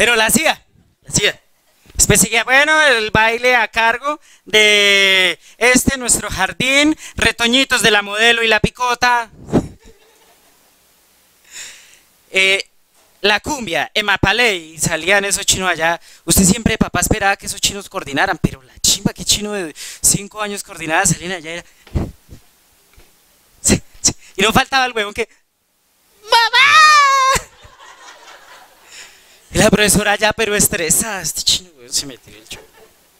Pero la hacía. Después seguía, bueno, el baile a cargo de nuestro jardín, retoñitos de la modelo y la picota. La cumbia, Emapalé, y salían esos chinos allá. Usted siempre, papá, esperaba que esos chinos coordinaran, pero la chimba, que chino de 5 años coordinada salían allá. Era... Sí, sí. Y no faltaba el huevón que... ¡Mamá! Y la profesora ya, pero estresada. Este chino, huevón, se metió el show.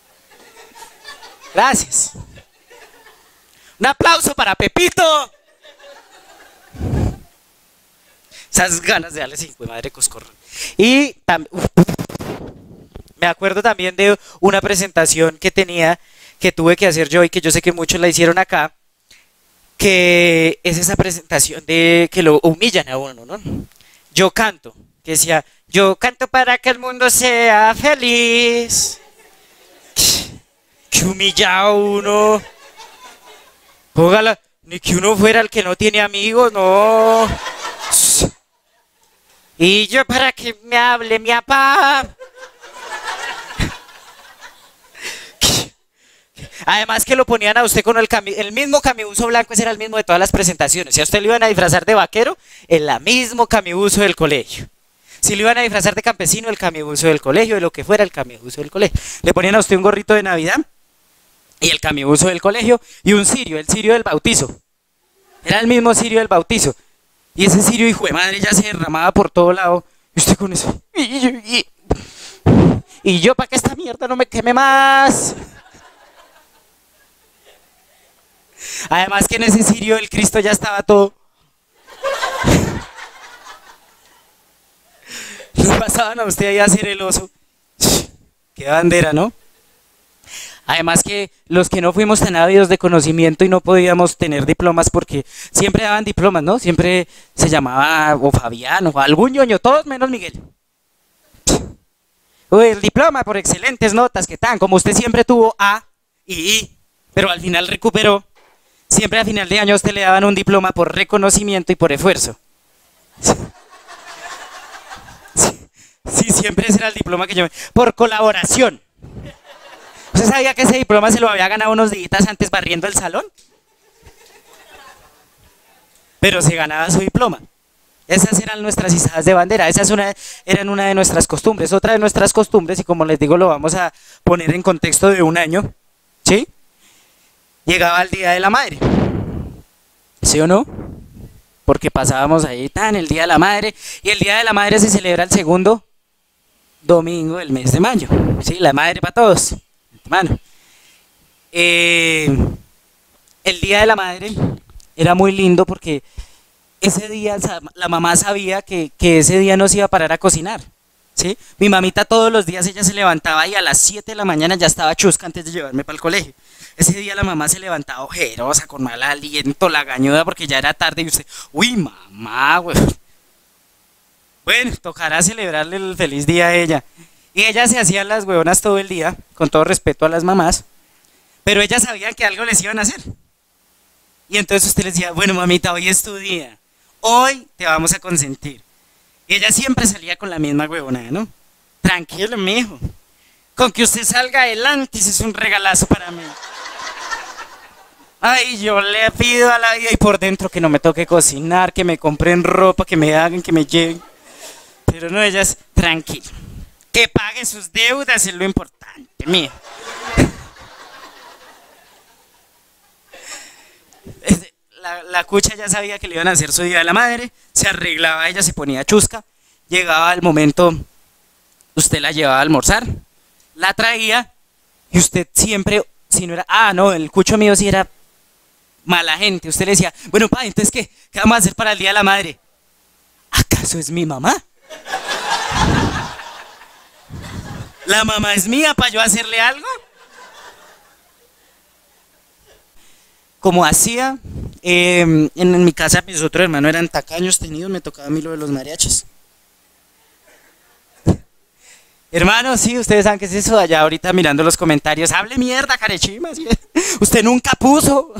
Gracias. Un aplauso para Pepito. Esas ganas de darle cinco de madre coscorro. Y me acuerdo también de una presentación que tenía, que tuve que hacer yo y que yo sé que muchos la hicieron acá, que es esa presentación de que lo humillan a uno, ¿no? Yo canto, que decía, yo canto para que el mundo sea feliz. Que humillado uno. Póngala, ni que uno fuera el que no tiene amigos, no. Y yo para que me hable mi papá. Además que lo ponían a usted con el mismo camibuzo blanco, ese era el mismo de todas las presentaciones. Si a usted le iban a disfrazar de vaquero, el mismo camibuzo del colegio. Si le iban a disfrazar de campesino, el camibuzo del colegio, de lo que fuera el camibuzo del colegio. Le ponían a usted un gorrito de Navidad y el camibuzo del colegio y un cirio, el cirio del bautizo. Era el mismo cirio del bautizo. Y ese cirio, hijo de madre, ya se derramaba por todo lado. Y usted con eso. Y yo, para que esta mierda no me queme más. Además que en ese cirio el Cristo ya estaba todo. Lo pasaban a usted ahí a hacer el oso. Qué bandera, ¿no? Además que los que no fuimos tan ávidos de conocimiento y no podíamos tener diplomas porque siempre daban diplomas, ¿no? Siempre se llamaba o Fabián o algún ñoño, todos menos Miguel. Uy, el diploma por excelentes notas, que tan, como usted siempre tuvo A y I, pero al final recuperó, siempre a final de año a usted le daban un diploma por reconocimiento y por esfuerzo. Sí, siempre ese era el diploma que yo... Por colaboración. ¿Usted sabía que ese diploma se lo había ganado unos días antes barriendo el salón? Pero se ganaba su diploma. Esas eran nuestras izadas de bandera. Eran una de nuestras costumbres. Otra de nuestras costumbres, y como les digo, lo vamos a poner en contexto de un año, ¿sí? Llegaba el Día de la Madre. ¿Sí o no? Porque pasábamos ahí tan el Día de la Madre. Y el Día de la Madre se celebra el segundo domingo del mes de mayo. ¿Sí? La madre para todos. Hermano, el Día de la Madre era muy lindo porque ese día la mamá sabía que ese día no se iba a parar a cocinar, ¿sí? Mi mamita todos los días ella se levantaba y a las 7 de la mañana ya estaba chusca antes de llevarme para el colegio. Ese día la mamá se levantaba ojerosa, con mal aliento, lagañuda porque ya era tarde y usted, uy mamá, güey. Bueno, tocará celebrarle el feliz día a ella. Y ellas se hacían las huevonas todo el día, con todo respeto a las mamás, pero ellas sabían que algo les iban a hacer. Y entonces usted les decía, bueno mamita, hoy es tu día, hoy te vamos a consentir. Y ella siempre salía con la misma huevona, ¿no? Tranquilo, mijo, con que usted salga adelante, ese es un regalazo para mí. Ay, yo le pido a la vida y por dentro que no me toque cocinar, que me compren ropa, que me hagan, que me lleven. Pero no, ellas, tranquilo. Que pague sus deudas es lo importante, mía. La cucha ya sabía que le iban a hacer su Día de la Madre, se arreglaba, ella se ponía chusca, llegaba el momento, usted la llevaba a almorzar, la traía y usted siempre, si no era, no, el cucho mío sí era mala gente, usted le decía, bueno, pa, entonces ¿qué vamos a hacer para el Día de la Madre? ¿Acaso es mi mamá? ¿La mamá es mía para yo hacerle algo? Como hacía, en mi casa mis otros hermanos eran tacaños tenidos, me tocaba a mí lo de los mariachis. Hermanos, sí, ustedes saben qué es eso allá ahorita mirando los comentarios. Hable mierda, carechima. ¿Sí? Usted nunca puso.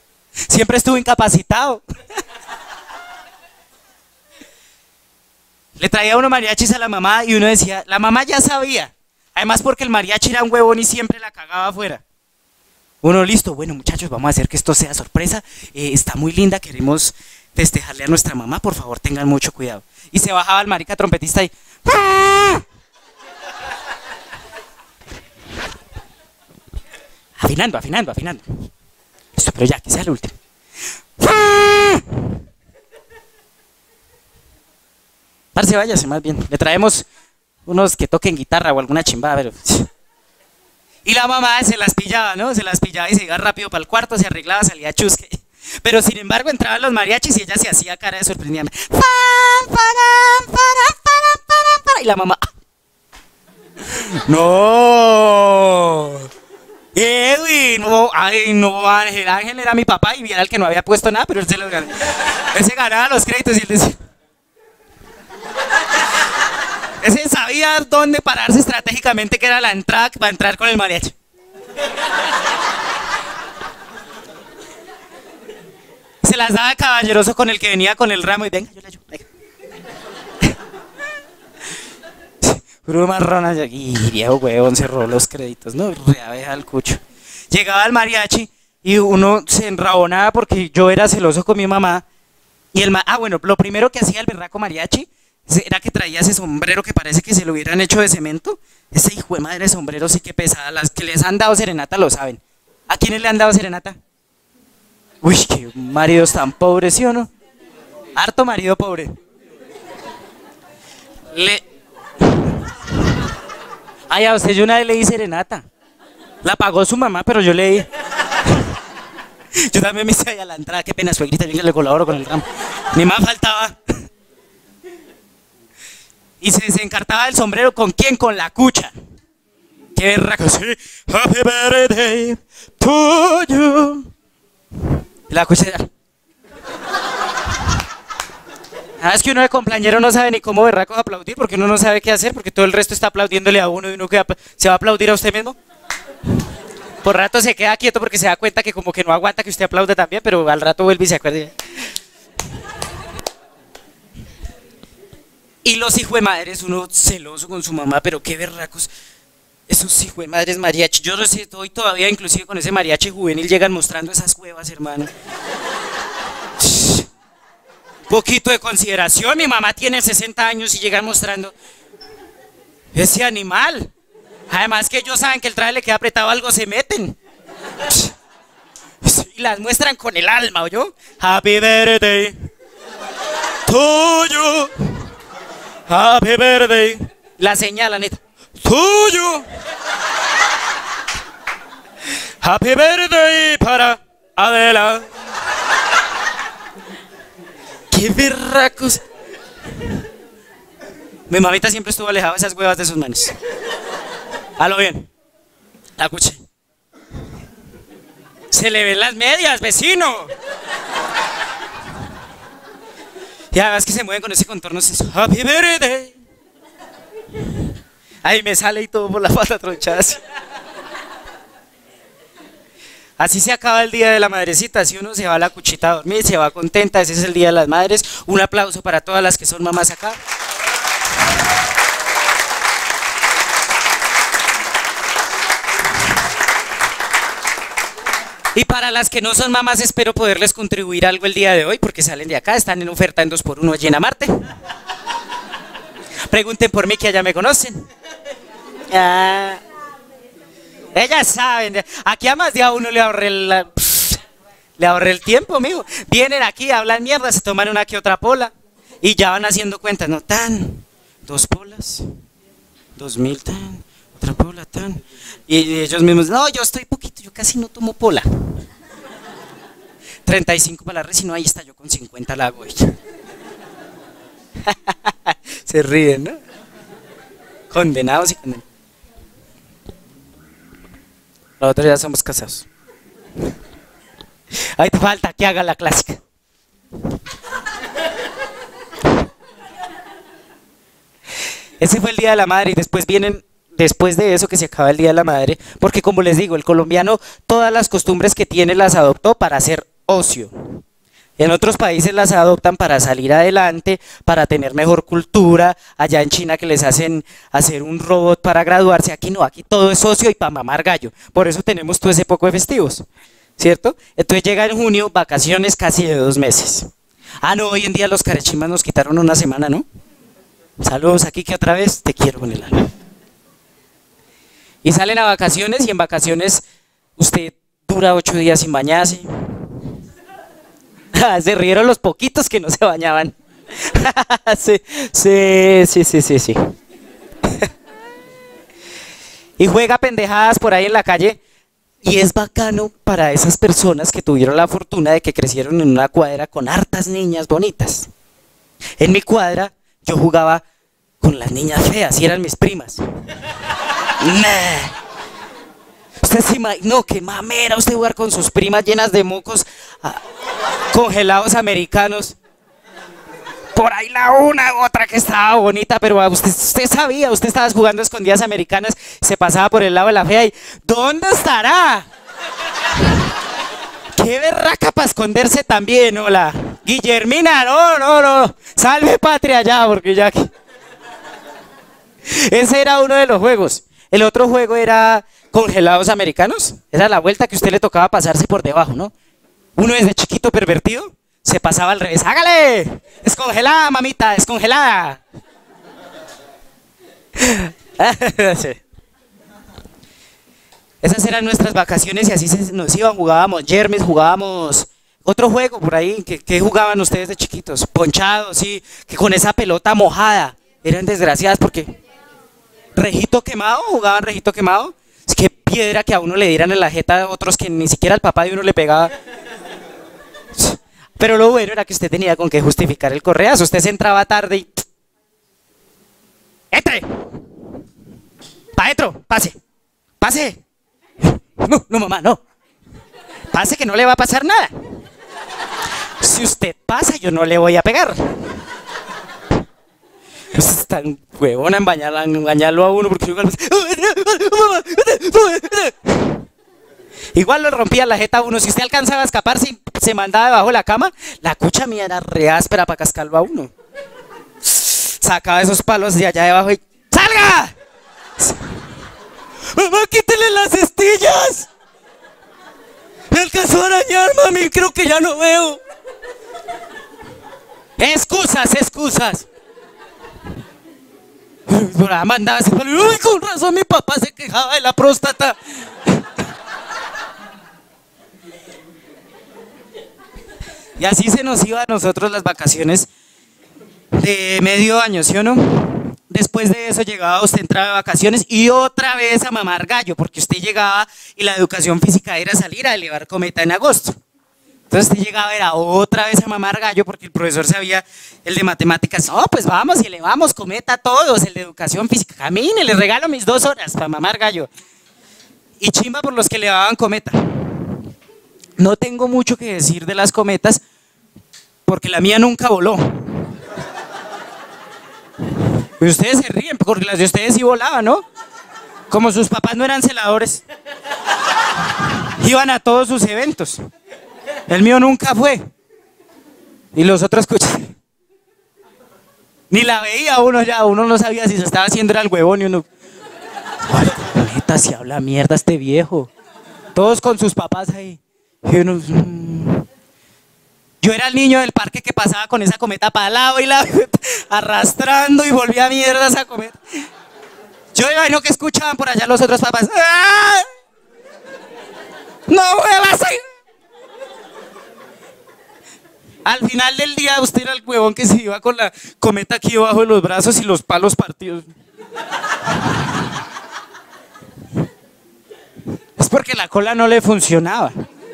Siempre estuvo incapacitado. Le traía uno mariachis a la mamá y uno decía, la mamá ya sabía. Además porque el mariachi era un huevón y siempre la cagaba afuera. Uno, listo, bueno muchachos, vamos a hacer que esto sea sorpresa. Está muy linda, queremos festejarle a nuestra mamá, por favor tengan mucho cuidado. Y se bajaba el marica trompetista y... Afinando, afinando, afinando. Listo, pero ya, que sea el último. Parce, váyase más bien. Le traemos unos que toquen guitarra o alguna chimbada, pero... Y la mamá se las pillaba, ¿no? Se las pillaba y se iba rápido para el cuarto, se arreglaba, salía chusque. Pero sin embargo entraban los mariachis y ella se hacía cara de sorprendida. Y la mamá... ¡No! Edwin, no, ay, no, Ángel, Ángel era mi papá y era el que no había puesto nada, pero él se los ganó. Él se ganaba los créditos y él decía... Ese sabía dónde pararse estratégicamente, que era la entrada para entrar con el mariachi. Se las daba caballeroso con el que venía con el ramo y venga, yo le ayudo, venga. Puro marrón allá. Y viejo huevón cerró los créditos, ¿no? Reabeja al cucho. Llegaba el mariachi y uno se enrabonaba porque yo era celoso con mi mamá. Y bueno, lo primero que hacía el berraco mariachi era que traía ese sombrero que parece que se lo hubieran hecho de cemento. Ese hijo de madre sombrero sí que pesada. Las que les han dado serenata lo saben. ¿A quiénes le han dado serenata? Uy, qué maridos tan pobres, ¿sí o no? Harto marido pobre. Ay, a usted yo una vez le di serenata. La pagó su mamá, pero yo le di. Yo también me hice ahí a la entrada. Qué pena, suegrita, yo le colaboro con el ramo. Ni más faltaba. Y se encartaba el sombrero, ¿con quién? Con la cucha. Qué berraco, sí. Happy birthday to you. Y la cucha era... Es que uno de compañero no sabe ni cómo berraco aplaudir, porque uno no sabe qué hacer, porque todo el resto está aplaudiéndole a uno y uno se va a aplaudir a usted mismo. Por rato se queda quieto porque se da cuenta que como que no aguanta que usted aplaude también, pero al rato vuelve y se acuerda. Y los hijuemadres, uno celoso con su mamá, pero qué berracos. Esos hijuemadres mariachi. Yo estoy todavía, inclusive con ese mariachi juvenil, llegan mostrando esas cuevas, hermano. Poquito de consideración, mi mamá tiene 60 años y llegan mostrando ese animal. Además que ellos saben que el traje le queda apretado, algo se meten. Y las muestran con el alma, ¿oyó? Happy birthday to you. Happy birthday. La señala, neta. To you. Happy birthday para Adela. ¡Qué berracos! Mi mamita siempre estuvo alejada de esas huevas de sus manos. A lo bien. La cuche. Se le ven las medias, vecino. Y además que se mueven con ese contorno. Happy birthday. Ahí me sale y todo por la pata tronchada. Así se acaba el día de la madrecita, así uno se va a la cuchita a dormir, se va contenta, ese es el día de las madres. Un aplauso para todas las que son mamás acá. Y para las que no son mamás, espero poderles contribuir algo el día de hoy, porque salen de acá, están en oferta en 2x1 allí en Amarte. Pregunten por mí, que allá me conocen. Ellas saben, aquí a más de a uno le ahorré el tiempo, amigo. Vienen aquí, hablan mierda, se toman una que otra pola y ya van haciendo cuentas, ¿no? Tan, 2 polas, 2000, tan, otra pola, tan. Y ellos mismos, no, yo estoy poquito, yo casi no tomo pola. 35 para la red, si no, ahí está, yo con 50 la hago. Se ríen, ¿no? Condenados y condenados. Nosotros ya somos casados. Ahí te falta que haga la clásica. Ese fue el Día de la Madre y después vienen, después de eso que se acaba el Día de la Madre, porque como les digo, el colombiano todas las costumbres que tiene las adoptó para hacer ocio. En otros países las adoptan para salir adelante, para tener mejor cultura. Allá en China que les hacen hacer un robot para graduarse. Aquí no, aquí todo es socio y para mamar gallo. Por eso tenemos todo ese poco de festivos, ¿cierto? Entonces llega en junio, vacaciones casi de 2 meses. Ah, no, hoy en día los carechimbas nos quitaron una semana, ¿no? Saludos aquí que otra vez te quiero con el alma. Y salen a vacaciones y en vacaciones usted dura 8 días sin bañarse. Se rieron los poquitos que no se bañaban. Sí, sí, sí, sí, sí, sí. Y juega pendejadas por ahí en la calle. Y es bacano para esas personas que tuvieron la fortuna de que crecieron en una cuadra con hartas niñas bonitas. En mi cuadra yo jugaba con las niñas feas y eran mis primas. Nah. Usted se imagina, no, qué mamera usted jugar con sus primas llenas de mocos congelados americanos. Por ahí la una u otra que estaba bonita, pero usted sabía, usted estaba jugando a escondidas americanas, se pasaba por el lado de la fea y ¿dónde estará? Qué berraca para esconderse también, hola. Guillermina, no, no, no, salve patria ya, porque ya que... Ese era uno de los juegos. El otro juego era congelados americanos. Era la vuelta que a usted le tocaba pasarse por debajo, ¿no? Uno desde chiquito pervertido se pasaba al revés. ¡Hágale! ¡Descongelada, mamita! ¡Descongelada! Sí. Esas eran nuestras vacaciones y así nos iban. Jugábamos yermes, jugábamos otro juego por ahí. ¿Qué jugaban ustedes de chiquitos? Ponchados, sí. Que con esa pelota mojada. Eran desgraciadas porque... ¿Rejito quemado? ¿Jugaban rejito quemado? Es que piedra que a uno le dieran en la jeta a otros que ni siquiera el papá de uno le pegaba. Pero lo bueno era que usted tenía con qué justificar el correazo. Usted se entraba tarde y... ¡Entre! ¡Pa' adentro! ¡Pase! ¡Pase! No, no, mamá, no. Pase que no le va a pasar nada. Si usted pasa, yo no le voy a pegar. Es tan huevona en bañarlo a uno porque igual lo rompía la jeta a uno. Si usted alcanzaba a escaparse, se mandaba debajo de la cama. La cucha mía era re áspera para cascarlo a uno. Sacaba esos palos de allá debajo y ¡salga! ¡Mamá, quítele las estillas! Me alcanzó a arañar, mami, creo que ya no veo. Excusas, excusas. Por ahí mandaba ese palo. Uy, con razón mi papá se quejaba de la próstata. Y así se nos iba a nosotros las vacaciones de medio año, ¿sí o no? Después de eso llegaba usted, entraba de vacaciones y otra vez a mamar gallo, porque usted llegaba y la educación física era salir a elevar cometa en agosto. Entonces usted llegaba, era otra vez a mamar gallo, porque el profesor sabía, el de matemáticas, no, pues vamos y elevamos cometa a todos, el de educación física, camine, les regalo mis 2 horas para mamar gallo. Y chimba por los que elevaban cometa. No tengo mucho que decir de las cometas, porque la mía nunca voló. Pues ustedes se ríen, porque las de ustedes sí volaban, ¿no? Como sus papás no eran celadores, iban a todos sus eventos. El mío nunca fue. Y los otros coches ni la veía uno ya, uno no sabía si se estaba haciendo era el huevón y uno... ¡Ay, neta, si habla mierda este viejo! Todos con sus papás ahí. Y uno... Yo era el niño del parque que pasaba con esa cometa para lado y lado, arrastrando y volvía a mierda esa cometa. Yo imagino que escuchaban por allá los otros papás. ¡Ah! ¡No muevas ahí! Al final del día usted era el huevón que se iba con la cometa aquí debajo de los brazos y los palos partidos. Es porque la cola no le funcionaba.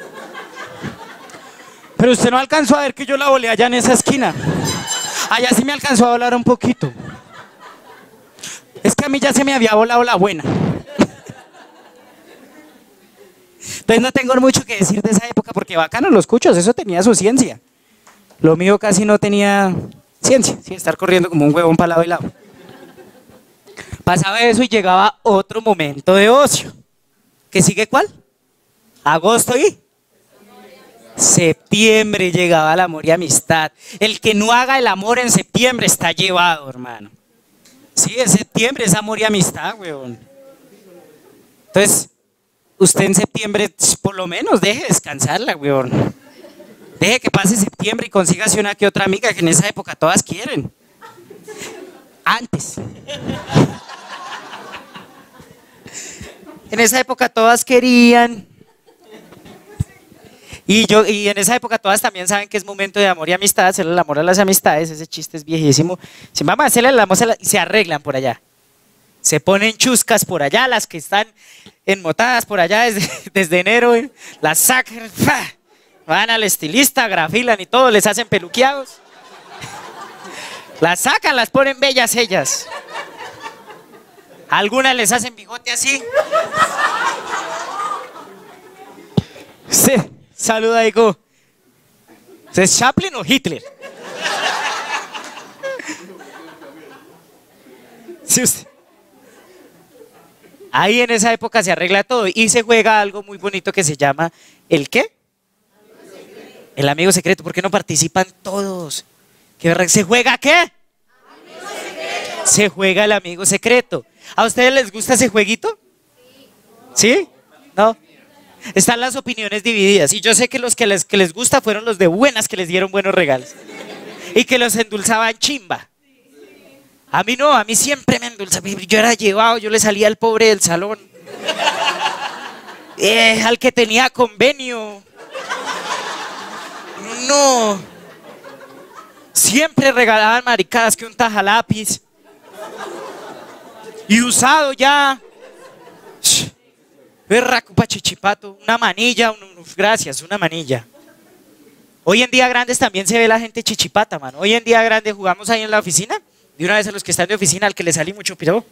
Pero usted no alcanzó a ver que yo la volé allá en esa esquina. Allá sí me alcanzó a volar un poquito. Es que a mí ya se me había volado la buena. Entonces no tengo mucho que decir de esa época porque bacano los cuchos, eso tenía su ciencia. Lo mío casi no tenía ciencia, sí, estar corriendo como un huevón para lado y lado. Pasaba eso y llegaba otro momento de ocio. ¿Que sigue cuál? Agosto y Septiembre llegaba el amor y amistad. El que no haga el amor en septiembre está llevado, hermano. Sí, en septiembre es amor y amistad, weón. Entonces, usted en septiembre, por lo menos, deje descansarla, weón. Deje que pase septiembre y consígase una que otra amiga que en esa época todas quieren. Antes. En esa época todas querían. Y en esa época todas también saben que es momento de amor y amistad, hacerle el amor a las amistades, ese chiste es viejísimo. Si vamos a hacerle el amor y se arreglan por allá. Se ponen chuscas por allá, las que están enmotadas por allá desde enero, las sacan, ¡fa! Van al estilista, grafilan y todo, les hacen peluqueados. Las sacan, las ponen bellas ellas. Algunas les hacen bigote así. Sí, saluda, digo. ¿Es Chaplin o Hitler? Sí, usted. Ahí en esa época se arregla todo y se juega algo muy bonito que se llama ¿el qué? El amigo secreto. ¿Por qué no participan todos? ¿Se juega qué? Se juega el amigo secreto. ¿A ustedes les gusta ese jueguito? ¿Sí? ¿No? Están las opiniones divididas y yo sé que los que les gusta fueron los de buenas, que les dieron buenos regalos y que los endulzaban chimba. A mí no, a mí siempre me endulzaba. Yo era llevado, yo le salía al pobre del salón, al que tenía convenio. No, siempre regalaban maricadas, que un tajalápiz y usado ya. Berraco pa' chichipato, una manilla, gracias, una manilla. Hoy en día grandes también se ve la gente chichipata, mano. Hoy en día grandes jugamos ahí en la oficina. De una vez a los que están de oficina, al que le salí mucho piro.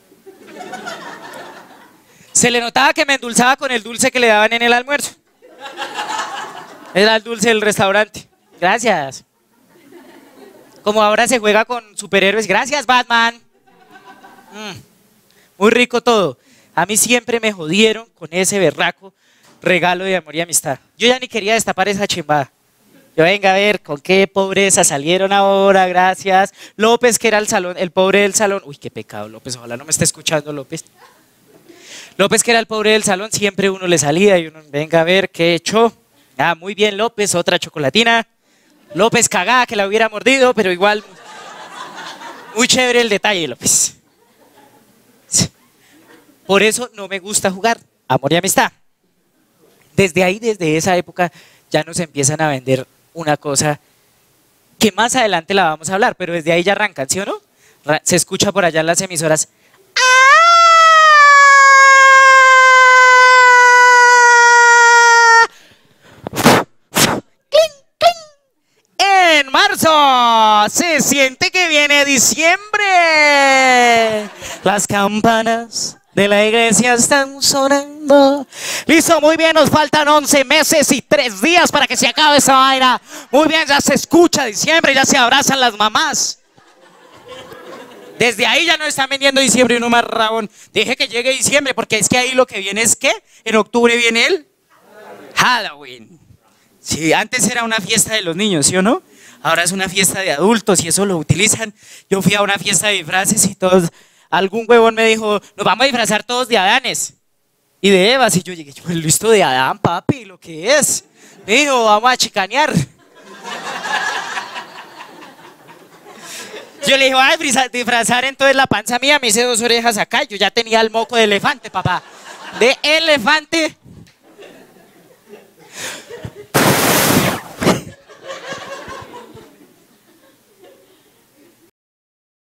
Se le notaba que me endulzaba con el dulce que le daban en el almuerzo. Era el dulce del restaurante. Gracias. Como ahora se juega con superhéroes. Gracias, Batman. Muy rico todo. A mí siempre me jodieron con ese berraco regalo de amor y amistad. Yo ya ni quería destapar esa chimbada. Yo venga a ver con qué pobreza salieron ahora, gracias. López, que era el salón, el pobre del salón. Uy, qué pecado, López, ojalá no me esté escuchando, López. López, que era el pobre del salón, siempre uno le salía y uno, venga a ver qué echó. Ah, muy bien, López, otra chocolatina. López cagada, que la hubiera mordido, pero igual, muy chévere el detalle, López. Por eso no me gusta jugar amor y amistad. Desde ahí, desde esa época, ya nos empiezan a vender una cosa que más adelante la vamos a hablar, pero desde ahí ya arrancan, ¿sí o no? Se escucha por allá en las emisoras. En marzo se siente que viene diciembre. Las campanas de la iglesia están sonando. Listo, muy bien, nos faltan 11 meses y 3 días para que se acabe esa vaina. Muy bien, ya se escucha diciembre, ya se abrazan las mamás. Desde ahí ya no están vendiendo diciembre y uno más rabón. Deje que llegue diciembre, porque es que ahí lo que viene es que en octubre viene el Halloween. Sí, antes era una fiesta de los niños, ¿sí o no? Ahora es una fiesta de adultos y eso lo utilizan. Yo fui a una fiesta de disfraces y todos, algún huevón me dijo, nos vamos a disfrazar todos de Adanes y de Evas. Y yo llegué, yo, listo, de Adán, papi, lo que es. Me dijo, vamos a chicanear. Yo le dije, voy a disfrazar entonces la panza mía. Me hice 2 orejas acá. Yo ya tenía el moco de elefante, papá. De elefante.